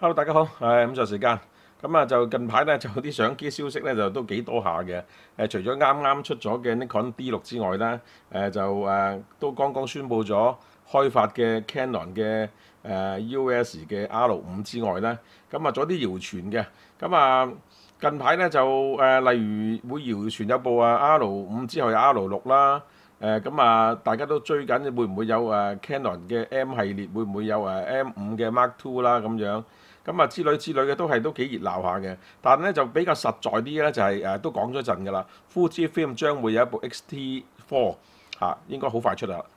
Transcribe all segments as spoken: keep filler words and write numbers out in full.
Hello，大家好，係午膳時間。咁啊，就近排咧就啲相機消息咧就都幾多下嘅。誒，除咗啱啱出咗嘅 Nikon D 六之外咧，誒就誒都剛剛宣布咗開發嘅 Canon 嘅誒 E O S 嘅 R 五之外咧，咁啊仲有啲謠傳嘅。咁啊近排咧就誒例如會謠傳有部啊 R 五之後有 R 六啦。誒咁啊，大家都追緊會唔會有誒 Canon 嘅 M 系列，會唔會有誒 M 五嘅 Mark Two 啦咁樣，咁啊之類之類嘅都係都幾熱鬧下嘅。但係咧就比較實在啲咧，就係誒都講咗一陣㗎啦。Fujifilm 將會有一部 X T Four 嚇，應該好快出啦。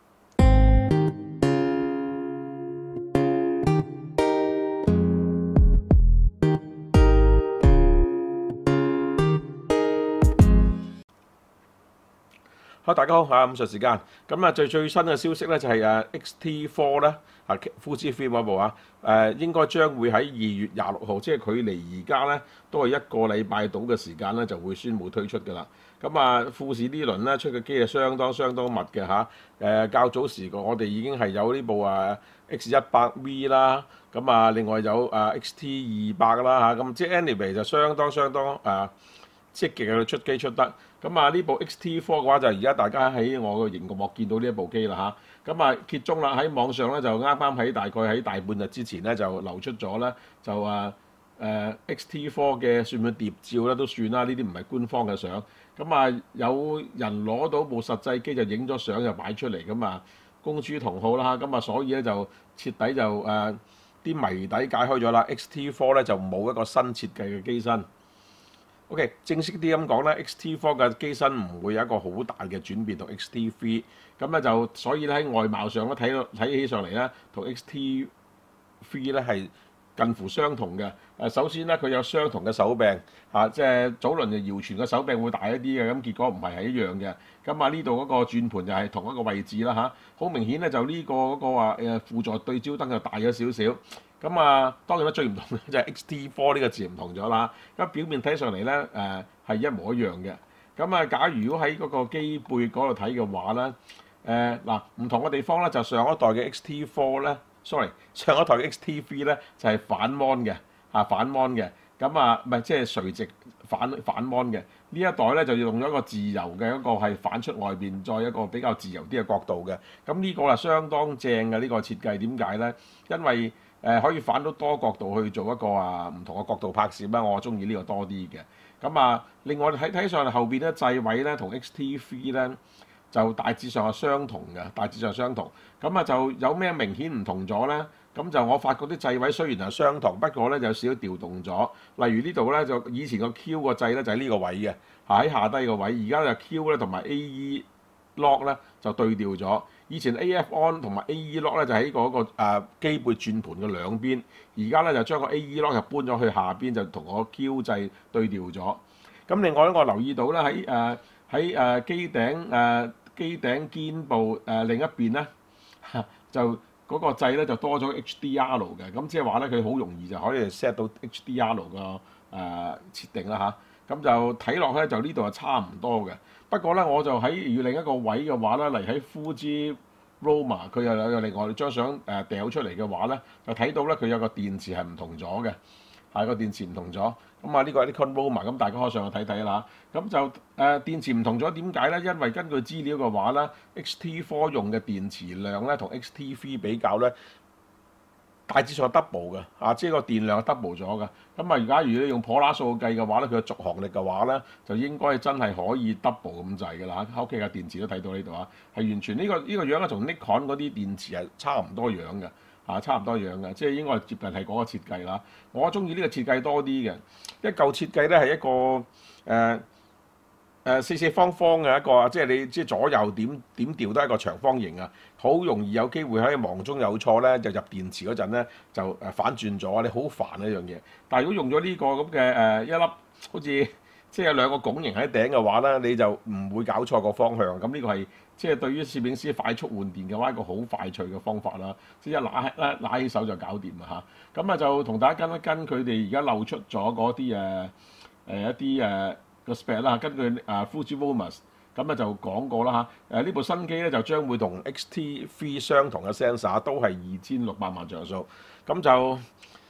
好，大家好嚇，午膳時間。咁啊，最最新嘅消息咧就係誒 X T Four 咧，啊 Fujifilm 嗰部啊，誒應該將會喺二月廿六號，即係距離而家咧都係一個禮拜到嘅時間咧，就會宣布推出㗎啦。咁啊，富士呢輪咧出嘅機係相當相當密嘅嚇。誒較早時個我哋已經係有呢部啊 X 一百 V 啦，咁啊另外有啊 X T 二百啦嚇，咁即係 anyway 就相當相當誒積極去出機出得。咁啊呢部 X T Four 嘅話就而家大家喺我個熒光幕見到呢一部機啦嚇，咁啊揭盅啦，喺網上咧就啱啱喺大概喺大半日之前咧就流出咗咧，就啊誒、呃、X T Four 嘅算唔算諜照咧都算啦，呢啲唔係官方嘅相。咁啊有人攞到部實際機就影咗相就擺出嚟，咁啊公諸同好啦，咁啊所以咧就徹底就誒啲、呃、謎底解開咗啦。X T Four 咧就冇一個新設計嘅機身。O.K. 正式啲咁講咧 ，X T Four 嘅機身唔會有一個好大嘅轉變同 X T Three， 咁咧就所以咧喺外貌上咧睇到睇起上嚟咧，同 X T Three 咧係近乎相同嘅。誒首先咧佢有相同嘅手柄，嚇、啊、即係早輪就謠傳嘅手柄會大一啲嘅，咁結果唔係係一樣嘅。咁啊呢度嗰個轉盤就係同一個位置啦嚇，好、啊、明顯咧就呢個嗰個話誒輔助對焦燈就大咗少少。咁啊，當然啦，最唔同嘅就係 X T Four 呢個字唔同咗啦。咁表面睇上嚟咧，誒、呃、係一模一樣嘅。咁啊，假如如果喺嗰個機背嗰度睇嘅話咧，誒嗱唔同嘅地方咧，就上一代嘅 X T Four 咧，sorry，上一代嘅 X T Three 咧就係、是、反 mon 嘅，嚇反 mon 嘅。咁啊，唔係即係垂直反反 mon 嘅。呢一代咧就用咗一個自由嘅一個係反出外邊，再一個比較自由啲嘅角度嘅。咁呢個係相當正嘅呢、這個設計，點解咧？因為誒、呃、可以反到多角度去做一個啊唔同嘅角度拍攝啦，我中意呢個多啲嘅。咁啊，另外睇睇上嚟後邊咧掣位咧同 X T Three 咧就大致上係相同嘅，大致上相同。咁啊就有咩明顯唔同咗咧？咁就我發覺啲掣位雖然係相同，不過咧有少少調動咗。例如呢度咧就以前個 Q 個掣咧就喺呢個位嘅，喺下低個位。而家就 Q 咧同埋 A E Lock 咧就對調咗。以前 A F On 同埋 A E Lock 咧就喺嗰個誒機背轉盤嘅兩邊，而家咧就將個 A E Lock 就搬咗去下邊，就同個 Q 掣對調咗。咁另外咧，我留意到咧喺誒喺誒機頂誒、呃、機頂肩部誒、呃、另一邊咧，就嗰個掣咧就多咗 H D R 嘅，咁即係話咧佢好容易就可以 set 到 H D R 個誒設定啦嚇。咁就睇落咧就呢度係差唔多嘅。不過咧，我就喺要另一個位嘅話咧，嚟喺 Fuji Roma， 佢又有另外張相誒掉出嚟嘅話咧，就睇到咧佢有個電池係唔同咗嘅，係個電池唔同咗。咁啊呢個係 Nikon Roma，咁大家可以上去睇睇啦。咁就誒、呃、電池唔同咗，點解咧？因為根據資料嘅話咧 ，X T Four 用嘅電池量咧同 X T Three 比較咧，大致上 double 嘅，啊，即係個電量係 double 咗嘅。咁啊，而家如果你用普拉數計嘅話咧，佢嘅續航力嘅話咧，就應該真係可以 double 咁滯㗎啦。喺屋企嘅電池都睇到呢度啊，係完全呢、呢個呢、呢個樣咧，同 Nikon 嗰啲電池係差唔多樣嘅，啊，差唔多樣嘅，即係應該係接近係嗰個設計啦。我中意呢個設計多啲嘅，一嚿設計咧係一個誒。呃誒四四方方嘅一個，即係你即係左右點點調都係一個長方形啊，好容易有機會喺忙中有錯咧，就入電池嗰陣咧就誒反轉咗，你好煩呢樣嘢。但係如果用咗呢個咁嘅誒一粒好似即係有兩個拱形喺頂嘅話咧，你就唔會搞錯個方向。咁呢個係即係對於攝影師快速換電嘅話一個好快脆嘅方法啦。即係一揦一揦起手就搞掂啊嚇。咁啊就同大家跟一跟佢哋而家漏出咗嗰啲誒誒一啲誒。個 spec 啦，根據啊 Fujifilm 咁啊就講過啦嚇，誒呢部新機咧就將會同 X T Three 相同嘅 sensor，都係二千六百萬像素，咁就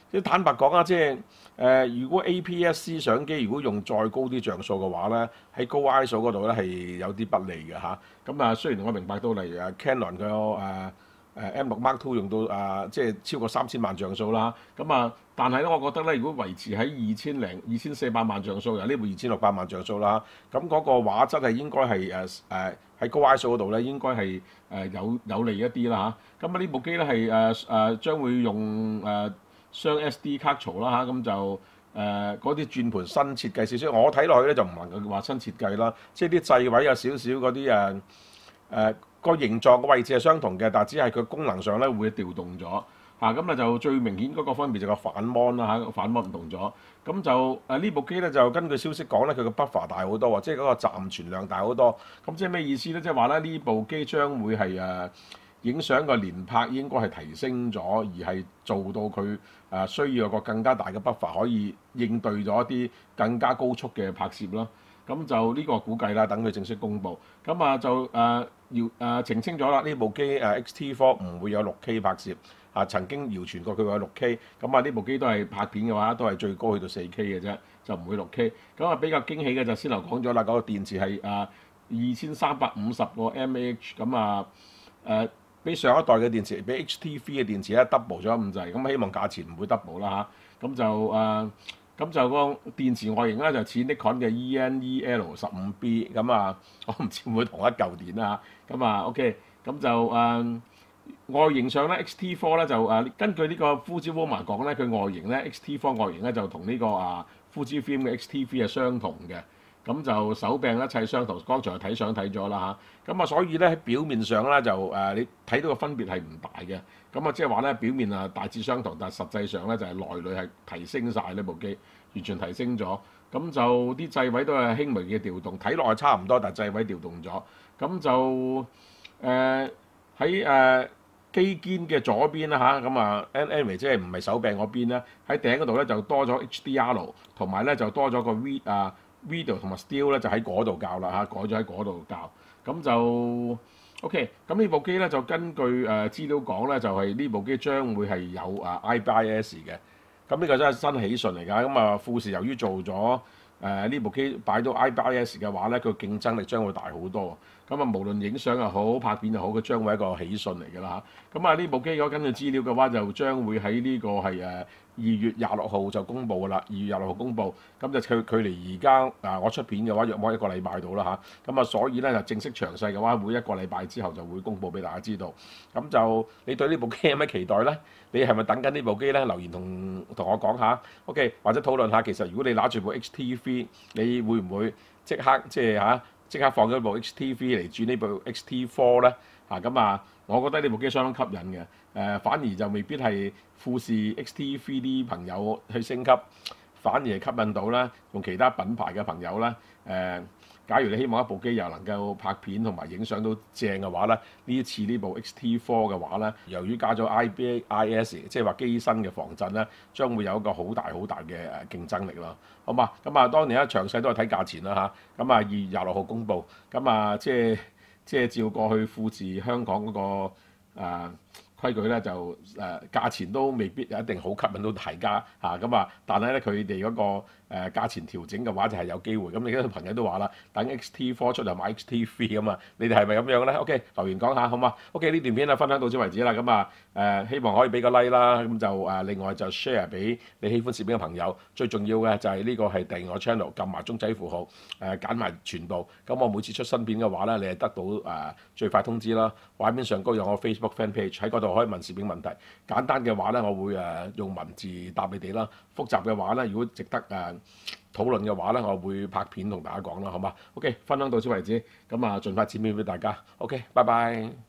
即坦白講啊，即係誒、呃，如果 A P S C 相機如果用再高啲像素嘅話咧，喺高 I S O 嗰度咧係有啲不利嘅嚇。咁啊，雖然我明白到例如誒 Canon 嘅誒誒 M 六 Mark Two 用到啊、呃，即係超過三千萬像素啦。咁啊，但係咧，我覺得咧，如果維持喺二千零二千四百萬像素，由呢部二千六百萬像素啦，咁嗰個畫質係應該係誒誒喺高 I S O 嗰度咧，應該係誒有有利一啲啦嚇。咁啊，呢部機咧係誒誒將會用誒。呃雙 S D 卡槽啦嚇，咁就誒嗰啲轉盤新設計少少，我睇落去咧就唔能夠話新設計啦，即係啲掣位有少少嗰啲誒誒個形狀個位置係相同嘅，但係只係佢功能上咧會調動咗嚇，咁啊就最明顯嗰個分別就個反 mon 啦嚇，反 mon 唔同咗，咁就誒呢部機咧就根據消息講咧，佢個 buffer 大好多喎，即係嗰個暫存量大好多，咁即係咩意思咧？即係話咧呢部機將會係誒。影相個連拍應該係提升咗，而係做到佢誒需要有個更加大嘅 buffer，可以應對咗一啲更加高速嘅拍攝咯。咁就呢個估計啦，等佢正式公佈。咁啊就誒要誒澄清咗啦，呢部機誒 X T 四唔會有六 K 拍攝。啊曾經謠傳過佢會有六 K，咁啊呢部機都係拍片嘅話都係最高去到四 K 嘅啫，就唔會六 K。咁啊比較驚喜嘅就先頭講咗啦，嗰個電池係誒二千三百五十個 mAh，咁啊誒。比上一代嘅電池，比 H T 四嘅電池咧 double 咗咁滯，咁希望價錢唔會 double 啦嚇。咁就誒，咁、呃、就個電池外形咧就似 Nikon 嘅 E N E L 十五 B，咁啊，我唔知會唔會同一嚿電啦嚇。咁啊 OK，咁就誒、呃、外形上咧 X T 四咧就誒、呃、根據呢個 Fujiwara 講咧，佢外形咧 X T 四外形咧就同呢、這個啊 Fujifilm 嘅 X T 四係相同嘅。咁就手柄一切相同，剛才睇相睇咗啦嚇。咁啊，所以咧喺表面上咧就誒、呃，你睇到個分別係唔大嘅。咁啊，即係話咧表面啊大致相同，但係實際上咧就係內裏係提升晒呢部機，完全提升咗。咁就啲掣位都係輕微嘅調動，睇落係差唔多，但係掣位調動咗。咁就誒喺誒機肩嘅左邊啦嚇，咁啊 anyway 即係唔係手柄嗰邊咧？喺頂嗰度咧就多咗 H D R，同埋咧就多咗個 V 啊。Video 同埋 Still 咧就喺嗰度校啦嚇，改咗喺嗰度校，咁就 OK。咁呢部機咧就根據誒、呃、資料講咧，就係、是、呢部機將會係有啊 I B I S 嘅，咁呢個真係新喜訊嚟㗎。咁啊富士由於做咗誒呢部機擺到 I B I S 嘅話咧，佢競爭力將會大好多。咁啊無論影相又好，拍片又好，佢將會係一個喜訊嚟㗎啦嚇。咁啊呢部機如果根據資料嘅話，就將會喺呢個係誒二月廿六號就公佈㗎啦。二月廿六號公佈，咁就距距離而家啊我出片嘅話，約莫一個禮拜到啦嚇。咁啊所以咧就正式詳細嘅話，會一個禮拜之後就會公佈俾大家知道。咁就你對呢部機有咩期待咧？你係咪等緊呢部機咧？留言同同我講下 ，OK， 或者討論下。其實如果你拿住部 X T 四，你會唔會即刻即係嚇即刻放咗部 X T 四嚟轉呢部 X T 四咧？嚇咁啊，我覺得呢部機相當吸引嘅。誒、呃，反而就未必係富士 X T 四啲朋友去升級，反而係吸引到啦，用其他品牌嘅朋友啦。誒、呃，假如你希望一部機又能夠拍片同埋影相都正嘅話咧，呢一次呢部 X T 四嘅話咧，由於加咗 I B I S， 即係話機身嘅防震咧，將會有一個好大好大嘅誒競爭力咯。好嘛，咁啊當年咧詳細都係睇價錢啦嚇。咁啊二月廿六號公佈，咁啊即係即係照過去富士香港嗰、那個誒、呃、規矩咧，就誒、呃、價錢都未必一定好吸引到大家嚇。咁啊，但係咧佢哋嗰個誒、呃、價錢調整嘅話就係有機會。咁你啲朋友都話啦，等 X T 四出嚟買 X T 四咁啊，你哋係咪咁樣咧 ？OK， 留言講下好嘛 ？OK， 呢段片啊分享到此為止啦。咁啊誒希望可以俾個 like 啦，咁就誒、呃、另外就 share 俾你喜歡攝影嘅朋友。最重要嘅就係呢個係訂閱我 channel， 撳埋鐘仔符號誒揀埋全部。咁我每次出新片嘅話咧，你係得到誒、呃、最快通知啦。畫面上高有我 Facebook fan page， 喺嗰度可以問攝影問題。簡單嘅話咧，我會誒、呃、用文字答你哋啦。複雜嘅話咧，如果值得誒、呃、討論嘅話咧，我會拍片同大家講啦，好嘛？OK，分享到此為止，咁啊盡快剪片俾大家。OK，拜拜。